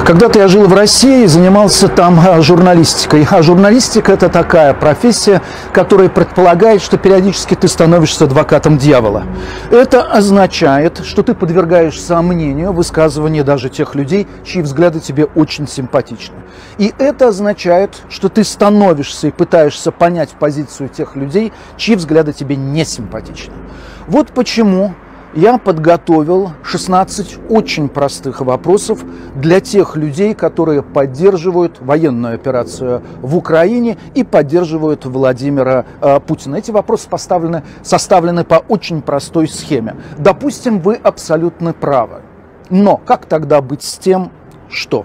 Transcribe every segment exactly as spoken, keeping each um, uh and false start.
Когда-то я жил в России и занимался там журналистикой. А журналистика – это такая профессия, которая предполагает, что периодически ты становишься адвокатом дьявола. Это означает, что ты подвергаешь сомнению высказывания даже тех людей, чьи взгляды тебе очень симпатичны. И это означает, что ты становишься и пытаешься понять позицию тех людей, чьи взгляды тебе не симпатичны. Вот почему я подготовил шестнадцать очень простых вопросов для тех людей, которые поддерживают военную операцию в Украине и поддерживают Владимира э, Путина. Эти вопросы поставлены, составлены по очень простой схеме. Допустим, вы абсолютно правы. Но как тогда быть с тем, что?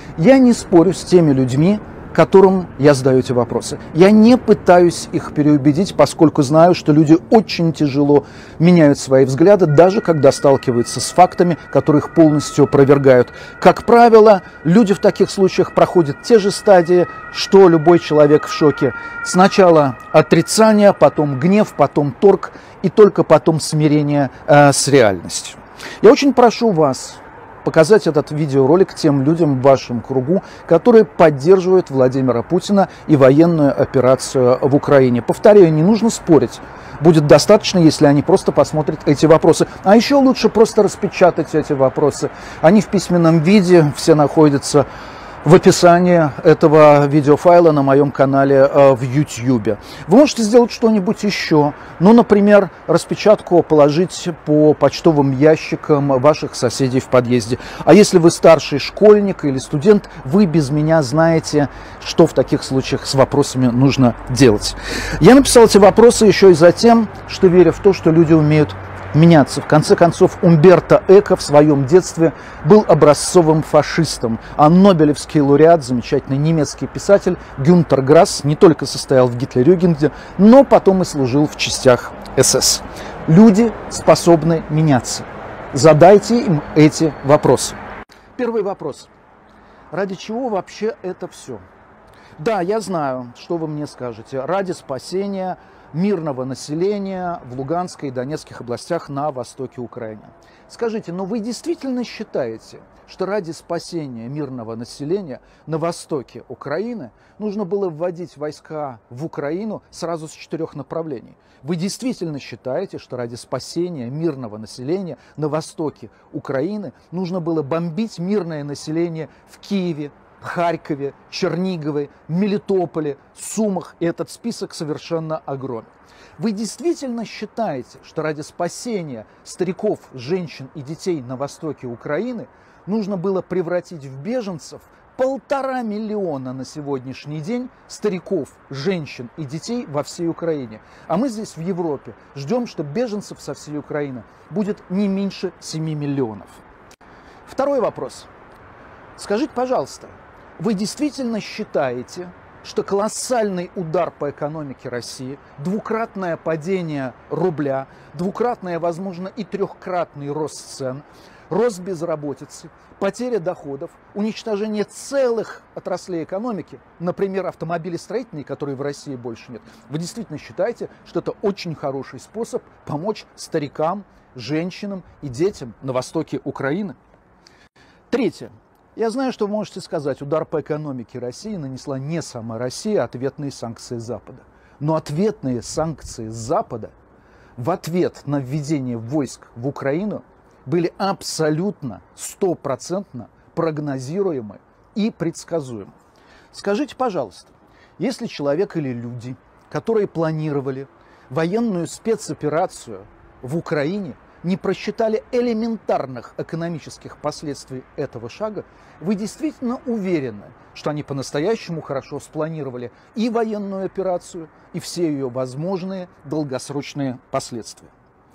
Я не спорю с теми людьми, которым я задаю эти вопросы. Я не пытаюсь их переубедить, поскольку знаю, что люди очень тяжело меняют свои взгляды, даже когда сталкиваются с фактами, которые их полностью опровергают. Как правило, люди в таких случаях проходят те же стадии, что любой человек в шоке. Сначала отрицание, потом гнев, потом торг и только потом смирение э, с реальностью. Я очень прошу вас показать этот видеоролик тем людям в вашем кругу, которые поддерживают Владимира Путина и военную операцию в Украине. Повторяю, не нужно спорить. Будет достаточно, если они просто посмотрят эти вопросы. А еще лучше просто распечатать эти вопросы. Они в письменном виде, все находятся в описании этого видеофайла на моем канале э, в ютьюбе. Вы можете сделать что-нибудь еще. Ну, например, распечатку положить по почтовым ящикам ваших соседей в подъезде. А если вы старший школьник или студент, вы без меня знаете, что в таких случаях с вопросами нужно делать. Я написал эти вопросы еще и за тем, что верю в то, что люди умеют меняться. В конце концов, Умберто Эко в своем детстве был образцовым фашистом, а нобелевский лауреат, замечательный немецкий писатель Гюнтер Грасс не только состоял в Гитлер-Югенде, но потом и служил в частях эс эс. Люди способны меняться. Задайте им эти вопросы. Первый вопрос. Ради чего вообще это все? Да, я знаю, что вы мне скажете. Ради спасения мирного населения в Луганской и Донецких областях на востоке Украины. Скажите, но вы действительно считаете, что ради спасения мирного населения на востоке Украины нужно было вводить войска в Украину сразу с четырех направлений? Вы действительно считаете, что ради спасения мирного населения на востоке Украины нужно было бомбить мирное население в Киеве, Харькове, Чернигове, Мелитополе, Сумах, и этот список совершенно огромен? Вы действительно считаете, что ради спасения стариков, женщин и детей на востоке Украины нужно было превратить в беженцев полтора миллиона на сегодняшний день стариков, женщин и детей во всей Украине? А мы здесь в Европе ждем, что беженцев со всей Украины будет не меньше семи миллионов. Второй вопрос. Скажите, пожалуйста, вы действительно считаете, что колоссальный удар по экономике России, двукратное падение рубля, двукратное, возможно, и трехкратный рост цен, рост безработицы, потеря доходов, уничтожение целых отраслей экономики, например, автомобилестроительной, которой в России больше нет, вы действительно считаете, что это очень хороший способ помочь старикам, женщинам и детям на востоке Украины? Третье. Я знаю, что вы можете сказать, удар по экономике России нанесла не сама Россия, а ответные санкции Запада. Но ответные санкции Запада в ответ на введение войск в Украину были абсолютно, стопроцентно прогнозируемы и предсказуемы. Скажите, пожалуйста, если человек или люди, которые планировали военную спецоперацию в Украине, не просчитали элементарных экономических последствий этого шага, вы действительно уверены, что они по-настоящему хорошо спланировали и военную операцию, и все ее возможные долгосрочные последствия?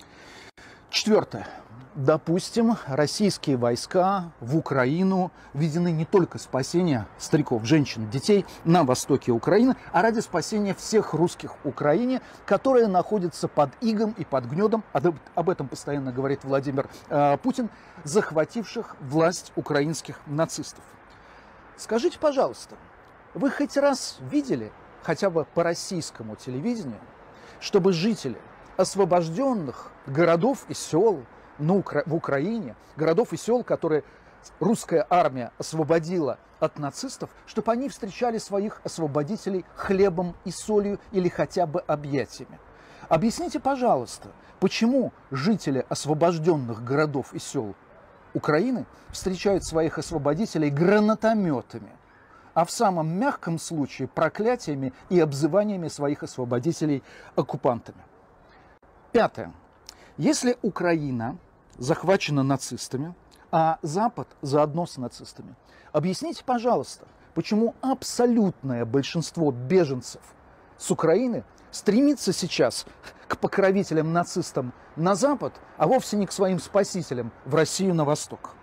Четвертое. Допустим, российские войска в Украину введены не только спасения стариков, женщин, детей на востоке Украины, а ради спасения всех русских в Украине, которые находятся под игом и под гнетом, об этом постоянно говорит Владимир э, Путин, захвативших власть украинских нацистов. Скажите, пожалуйста, вы хоть раз видели, хотя бы по российскому телевидению, чтобы жители освобожденных городов и сел в Украине, городов и сел, которые русская армия освободила от нацистов, чтобы они встречали своих освободителей хлебом и солью или хотя бы объятиями. Объясните, пожалуйста, почему жители освобожденных городов и сел Украины встречают своих освободителей гранатометами, а в самом мягком случае проклятиями и обзываниями своих освободителей оккупантами. Пятое. Если Украина захвачена нацистами, а Запад заодно с нацистами, объясните, пожалуйста, почему абсолютное большинство беженцев с Украины стремится сейчас к покровителям-нацистам на Запад, а вовсе не к своим спасителям в Россию на восток.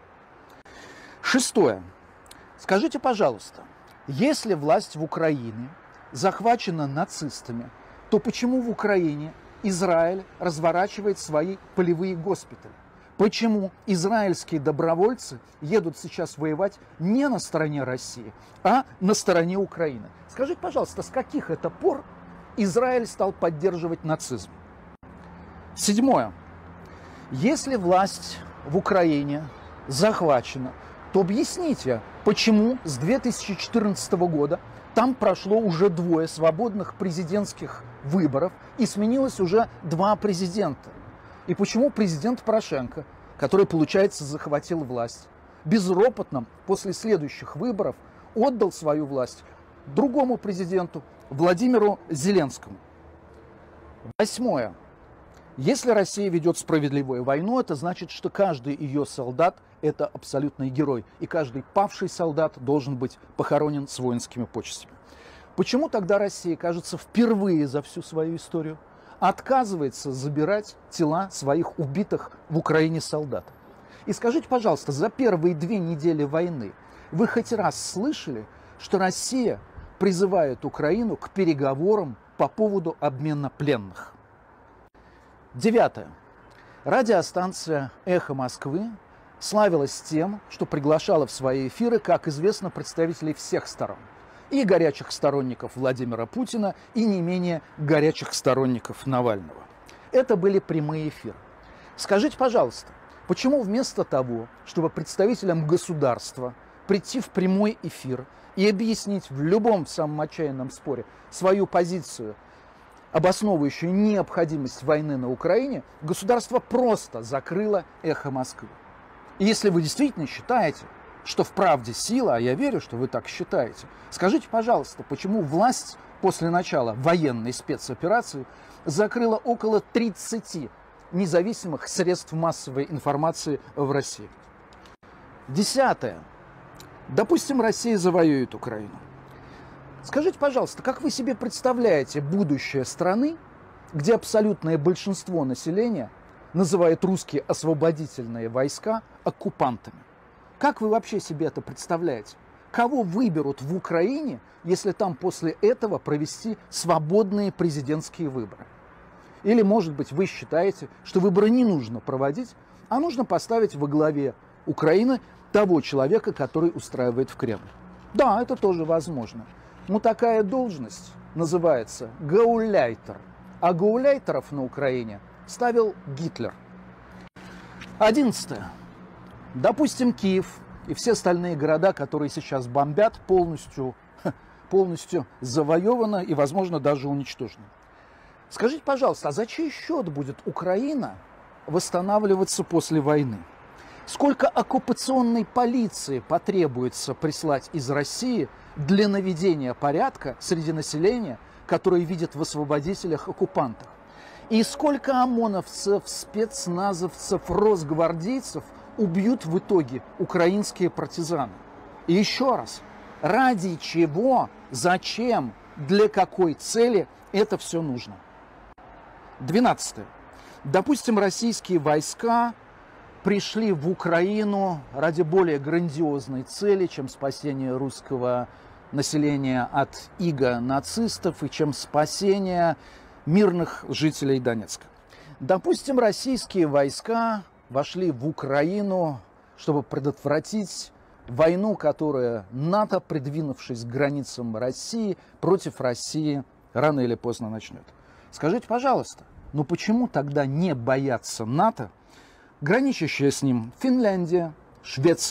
Шестое. Скажите, пожалуйста, если власть в Украине захвачена нацистами, то почему в Украине Израиль разворачивает свои полевые госпитали? Почему израильские добровольцы едут сейчас воевать не на стороне России, а на стороне Украины? Скажите, пожалуйста, с каких это пор Израиль стал поддерживать нацизм? Седьмое. Если власть в Украине захвачена, то объясните, почему с две тысячи четырнадцатого года там прошло уже двое свободных президентских выборов и сменилось уже два президента? И почему президент Порошенко, который, получается, захватил власть, безропотно после следующих выборов отдал свою власть другому президенту, Владимиру Зеленскому? Восьмое. Если Россия ведет справедливую войну, это значит, что каждый ее солдат – это абсолютный герой, и каждый павший солдат должен быть похоронен с воинскими почестями. Почему тогда Россия, кажется, впервые за всю свою историю отказывается забирать тела своих убитых в Украине солдат? И скажите, пожалуйста, за первые две недели войны вы хоть раз слышали, что Россия призывает Украину к переговорам по поводу обмена пленных? Девятое. Радиостанция «Эхо Москвы» славилась тем, что приглашала в свои эфиры, как известно, представителей всех сторон. И горячих сторонников Владимира Путина, и не менее горячих сторонников Навального. Это были прямые эфиры. Скажите, пожалуйста, почему вместо того, чтобы представителям государства прийти в прямой эфир и объяснить в любом самом отчаянном споре свою позицию, обосновывающую необходимость войны на Украине, государство просто закрыло «Эхо Москвы»? И если вы действительно считаете, что в правде сила, а я верю, что вы так считаете, скажите, пожалуйста, почему власть после начала военной спецоперации закрыла около тридцати независимых средств массовой информации в России? Десятое. Допустим, Россия завоюет Украину. Скажите, пожалуйста, как вы себе представляете будущее страны, где абсолютное большинство населения называет русские освободительные войска оккупантами? Как вы вообще себе это представляете? Кого выберут в Украине, если там после этого провести свободные президентские выборы? Или, может быть, вы считаете, что выборы не нужно проводить, а нужно поставить во главе Украины того человека, который устраивает в Кремль? Да, это тоже возможно. Но такая должность называется гауляйтер. А гауляйтеров на Украине ставил Гитлер. Одиннадцатое. Допустим, Киев и все остальные города, которые сейчас бомбят, полностью, полностью завоеваны и, возможно, даже уничтожены. Скажите, пожалуйста, а за чей счет будет Украина восстанавливаться после войны? Сколько оккупационной полиции потребуется прислать из России для наведения порядка среди населения, которое видит в освободителях оккупантов? И сколько ОМОНовцев, спецназовцев, росгвардейцев убьют в итоге украинские партизаны? И еще раз, ради чего, зачем, для какой цели это все нужно? Двенадцатое. Допустим, российские войска пришли в Украину ради более грандиозной цели, чем спасение русского населения от ига нацистов и чем спасение мирных жителей Донецка. Допустим, российские войска вошли в Украину, чтобы предотвратить войну, которую НАТО, придвинувшись к границам России, против России рано или поздно начнет. Скажите, пожалуйста, ну почему тогда не боятся НАТО, граничащая с ним Финляндия, Швеция,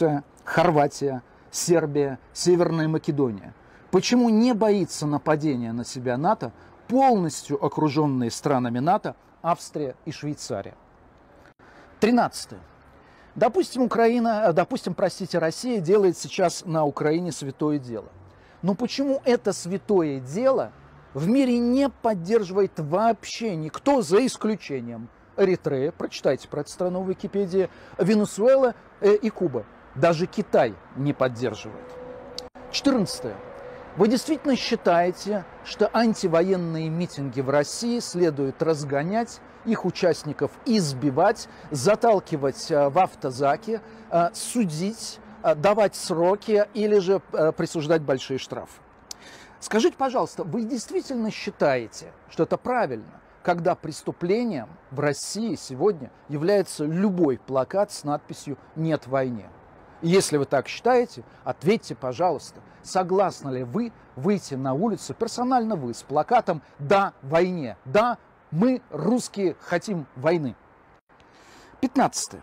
Хорватия, Сербия, Северная Македония. Почему не боится нападения на себя НАТО полностью окруженные странами НАТО Австрия и Швейцария? тринадцатое. Допустим, Украина, допустим, простите, Россия делает сейчас на Украине святое дело. Но почему это святое дело в мире не поддерживает вообще никто, за исключением Эритрея, прочитайте про эту страну в Википедии, Венесуэла э, и Куба. Даже Китай не поддерживает. четырнадцатое. Вы действительно считаете, что антивоенные митинги в России следует разгонять, их участников избивать, заталкивать в автозаки, судить, давать сроки или же присуждать большие штрафы? Скажите, пожалуйста, вы действительно считаете, что это правильно, когда преступлением в России сегодня является любой плакат с надписью «Нет войне»? Если вы так считаете, ответьте, пожалуйста, согласны ли вы выйти на улицу, персонально вы, с плакатом «Да войне», «Да, мы, русские, хотим войны». пятнадцатое.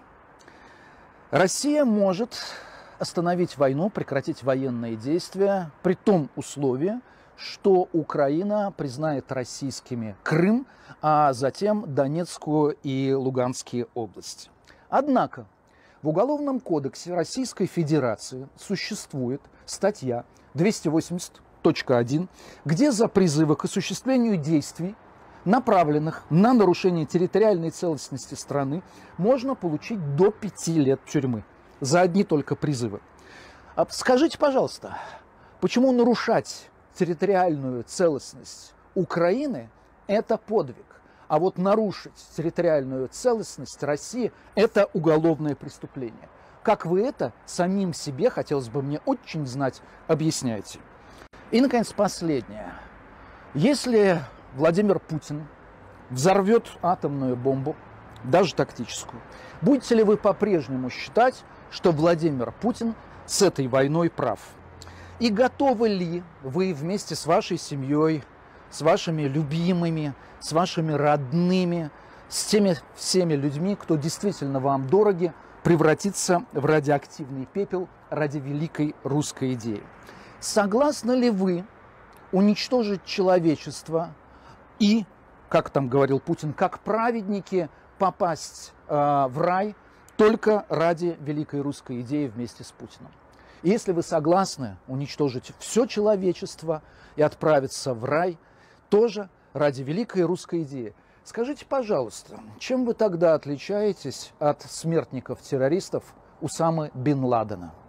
Россия может остановить войну, прекратить военные действия при том условии, что Украина признает российскими Крым, а затем Донецкую и Луганские области. Однако в Уголовном кодексе Российской Федерации существует статья двести восемьдесят точка один, где за призывы к осуществлению действий, направленных на нарушение территориальной целостности страны, можно получить до пяти лет тюрьмы за одни только призывы. Скажите, пожалуйста, почему нарушать территориальную целостность Украины – это подвиг, а вот нарушить территориальную целостность России – это уголовное преступление? Как вы это самим себе, хотелось бы мне очень знать, объясняете? И, наконец, последнее. Если Владимир Путин взорвет атомную бомбу, даже тактическую, будете ли вы по-прежнему считать, что Владимир Путин с этой войной прав? И готовы ли вы вместе с вашей семьей, с вашими любимыми, с вашими родными, с теми всеми людьми, кто действительно вам дороги, превратиться в радиоактивный пепел ради великой русской идеи? Согласны ли вы уничтожить человечество и, как там говорил Путин, как праведники попасть э, в рай только ради великой русской идеи вместе с Путиным? И если вы согласны уничтожить все человечество и отправиться в рай тоже ради великой русской идеи, скажите, пожалуйста, чем вы тогда отличаетесь от смертников-террористов Усамы бен Ладена?